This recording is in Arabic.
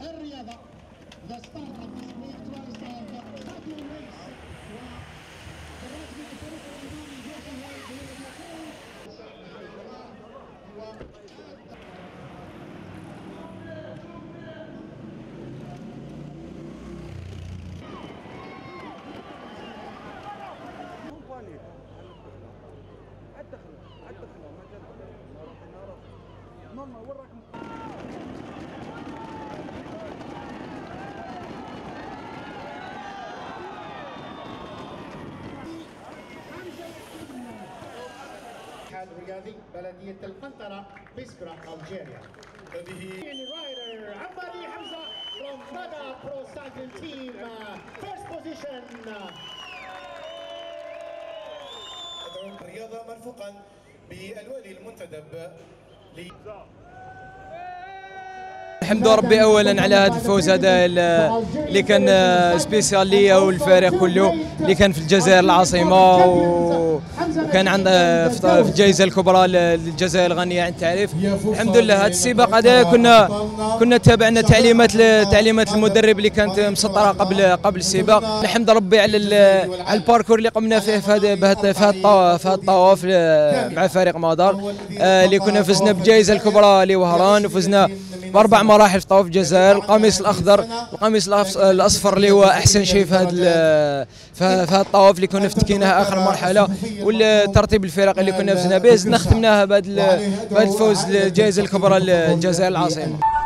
الرياضة. The start of this great race of cycling race. وراتب الفريق الألماني جوزي الرياضي بلدية القنطرة بسبرا ألجيريا. هذه رايدر عمري حمزة from Prada Pro Cycling Team first position. الرياضة مرفوقا بالولي المنتدب الحمد ربي اولا على هذا الفوز هذا اللي كان سبيسيال ليا والفريق كله اللي كان في الجزائر العاصمه وكان عندنا في الجائزه الكبرى للجزائر الغنيه عن التعريف. الحمد لله هذا السباق هذا كنا تابعنا تعليمات المدرب اللي كانت مسطره قبل السباق. نحمد ربي على الباركور اللي قمنا فيه في هذا الطواف مع فريق مدار اللي كنا فزنا بالجائزه الكبرى لوهران وفزنا باربع مراحل في طواف الجزائر. القميص الاخضر القميص الاصفر اللي هو احسن شيء في هذا الطواف اللي كنا فتكيناه اخر مرحله، والترتيب الفرق اللي كنا فزنا به ختمناها بهذا الفوز للجائزه الكبرى للجزائر العاصمه.